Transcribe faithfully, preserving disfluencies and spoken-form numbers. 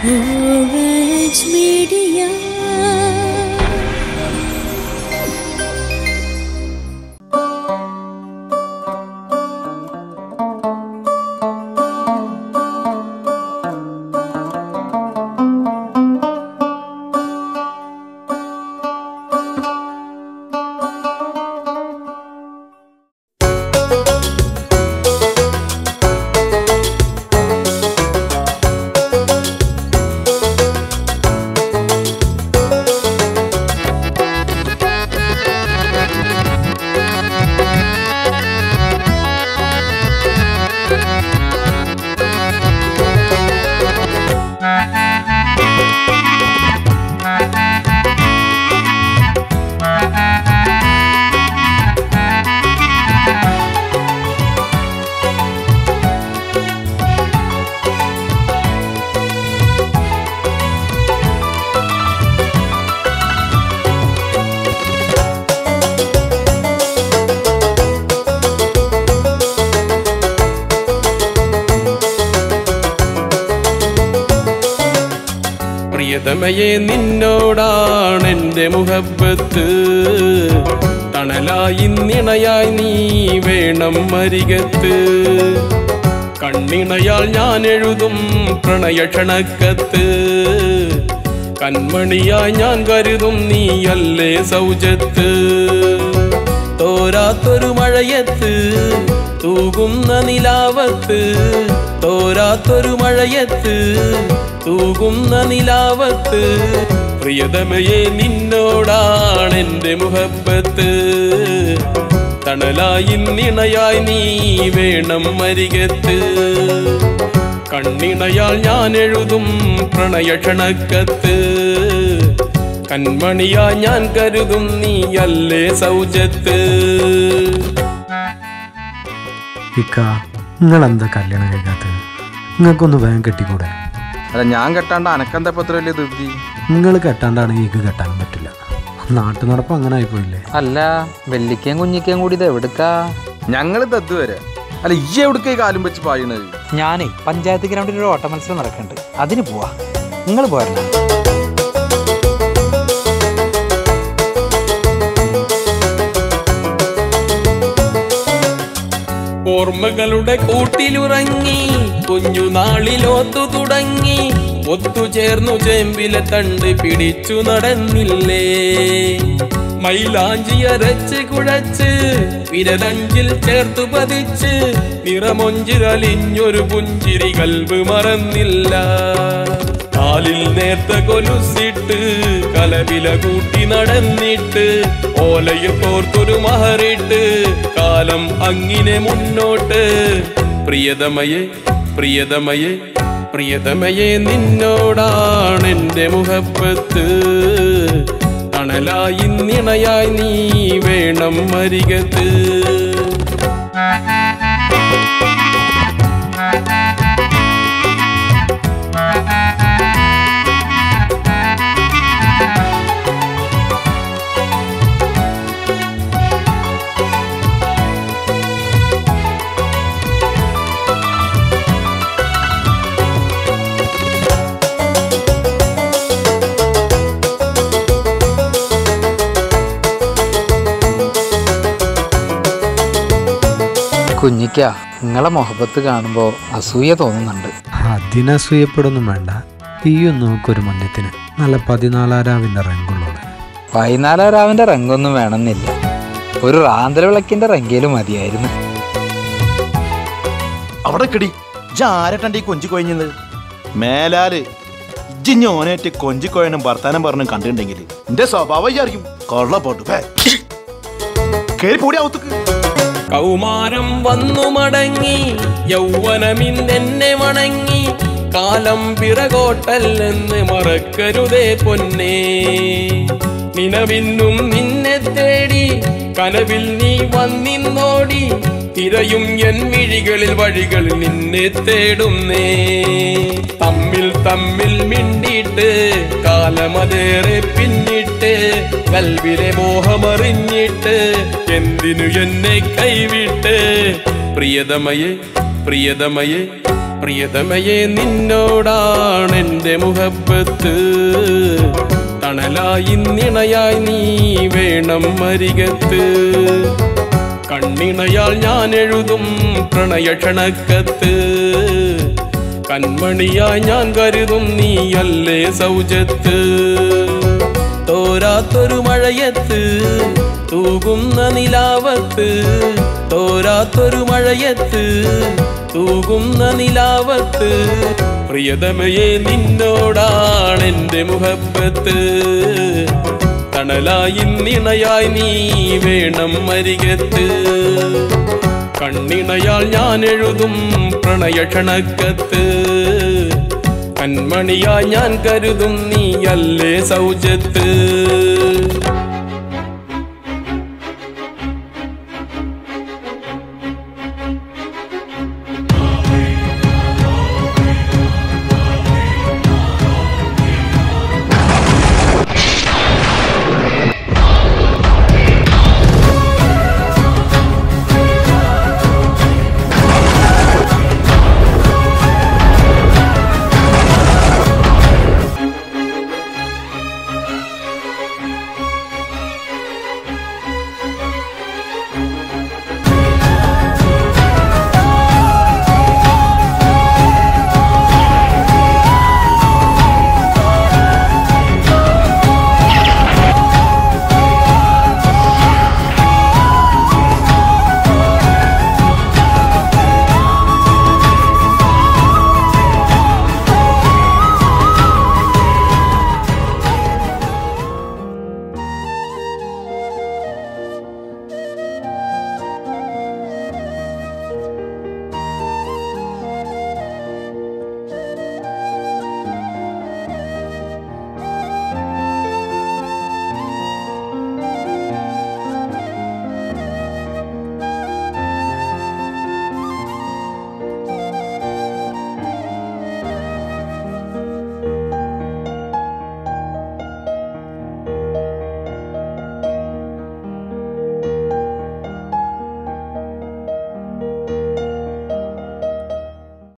Orange Media. പ്രിയതമയെ നിന്നോടാണെന്റെ മുഹബ്ബത്ത് തണലായി നിണയായി നീ വേണം അരികത്ത് കണ്ണിണയാൽ ഞാൻ എഴുതും പ്രണയക്ഷണക്കത്ത് കൺമണിയായി ഞാൻ കരുതും നീയല്ലേ സൗജത്ത് തോരാത്തൊരു മഴയത്ത് തൂകുന്ന നിലാവത്ത് തോരാത്തൊരു മഴയത്ത് തൂകുന്ന നിലാവത്ത് പ്രിയതമയെ നിന്നോടാണെന്റെ മുഹബ്ബത്ത് തണലായി നിണയായി നീ വേണം അരികത്ത് കണ്ണിണയാൽ ഞാൻ എഴുതും പ്രണയക്ഷണക്കത്ത് കൺമണിയായി ഞാൻ കരുതും നീയല്ലേ സൗജത്ത്. ഇക്ക നിങ്ങളെന്താ കല്യാണം കഴിക്കാത്തത്? നിങ്ങൾക്കൊന്ന് വേഗം കെട്ടിക്കൂടെ? അല്ല ഞാൻ കെട്ടാണ്ട് അനക്കെന്താ പത്ര വലിയ തൃപ്തി? നിങ്ങൾ കെട്ടാണ്ടാണെങ്കിൽ എനിക്ക് കെട്ടാനും പറ്റില്ല. നാട്ടു നടപ്പം അങ്ങനെ ആയിപ്പോയില്ലേ? അല്ല വെള്ളിക്കയും കുഞ്ഞിക്കയും കൂടി ഇത് എവിടുക്കാ? ഞങ്ങൾ തത്തു വരെ. അല്ല ഈ എവിടേക്കായി കാലും വെച്ച് പായണത്? ഞാനേ പഞ്ചായത്ത് ഗ്രൗണ്ടിൽ ഒരു ഓട്ട മത്സരം നടക്കുന്നുണ്ട്, അതിന് പോവാ. നിങ്ങൾ പോരണ? ഓർമ്മകളുടെ കൂട്ടിലുറങ്ങി കുഞ്ഞുനാളിലോത്തു തുടങ്ങി ഒത്തുചേർന്നു ചേമ്പിലെ തണ്ട് പിടിച്ചു നടന്നില്ലേ മൈലാഞ്ചി അരച്ച് കുഴച്ച് വിരലഞ്ചിൽ ചേർത്തു പതിച്ച് നിറമൊഞ്ചിരലിഞ്ഞൊരു പുഞ്ചിരി കൽബ് മറന്നില്ല കാലിൽ നേർത്ത കൊലുസിട്ട് കലവില കൂട്ടി നടന്നിട്ട് ഓലയിൽ കോർത്തൊരു മഹറിട്ട് കാലം അങ്ങിനെ മുന്നോട്ട് പ്രിയതമയെ പ്രിയതമയെ പ്രിയതമയെ നിന്നോടാണെന്റെ മുഹബ്ബത്ത് തണലായി നിണയായി നീ വേണം അരികത്ത് കുഞ്ഞിക്ക നിങ്ങളെ മുഹബത്ത് കാണുമ്പോ അസൂയ തോന്നുന്നുണ്ട്. അതിനസൂയപ്പെടുന്നും വേണ്ട. ഈയും നോക്കൊരു മഞ്ഞത്തിന് നല്ല പതിനാലാരാവിന്റെ റങ്കുള്ളത്. പതിനാലാരാവിന്റെ റങ്കൊന്നും വേണമെന്നില്ല, ഒരു റാന്തല വിളക്കിന്റെ റങ്കയിലും മതിയായിരുന്നു. അവിടെ കിടി ആരട്ടൻ്റെ കൊഞ്ചി കൊഴിഞ്ഞത് മേലാല് ഇജ്ജിഞ്ഞ് ഓനേറ്റ് കൊഞ്ചിക്കൊഴനും വർത്താനം പറഞ്ഞു കണ്ടിട്ടുണ്ടെങ്കിൽ എന്റെ സ്വഭാവം വിചാരിക്കും കൊള്ള പോട്ടു കേറി പൂടി അവത്തക്ക്. കൗമാരം വന്നു മടങ്ങി യൗവനമിന്നെന്നെ വണങ്ങി കാലം പിറകോട്ടല്ലെന്ന് മറക്കരുതേ പൊന്നേ നിനവിന്നും നിന്നെ തേടി കനവിൽ നീ വന്നിന്നോടി തിരയും എൻ മിഴികളിൽ വഴികളിൽ നിന്നെ തേടുന്നേ തമ്മിൽ തമ്മിൽ മിണ്ടിട്ട് കാലമതേറെ പിന്നിട്ട് കൽവിലെ മോഹമറിഞ്ഞിട്ട് എന്തിനു എന്നെ കൈവിട്ട് പ്രിയതമയെ പ്രിയതമയെ പ്രിയതമയെ നിന്നോടാണെൻ്റെ മുഹബത്ത് തണലായി നിണയായി നീ വേണം അരികത്ത് കണ്ണിണയാൽ ഞാൻ എഴുതും പ്രണയക്ഷണക്കത്ത് കൺമണിയായി ഞാൻ കരുതും നീയല്ലേ സൗജത്ത് തോരാത്തൊരു മഴയത്ത് തൂകുന്ന നിലാവത്ത് തോരാത്തൊരു മഴയത്ത് തൂകുന്ന നിലാവത്ത് പ്രിയതമയെ നിന്നോടാണെൻ്റെ മുഹബത്ത് തണലായി നിണയായി നീ വേണം അരികത്ത് കണ്ണിണയാൽ ഞാൻ എഴുതും പ്രണയക്ഷണക്കത്ത് കൺമണിയായി ഞാൻ കരുതും നീയല്ലേ സൗജത്ത്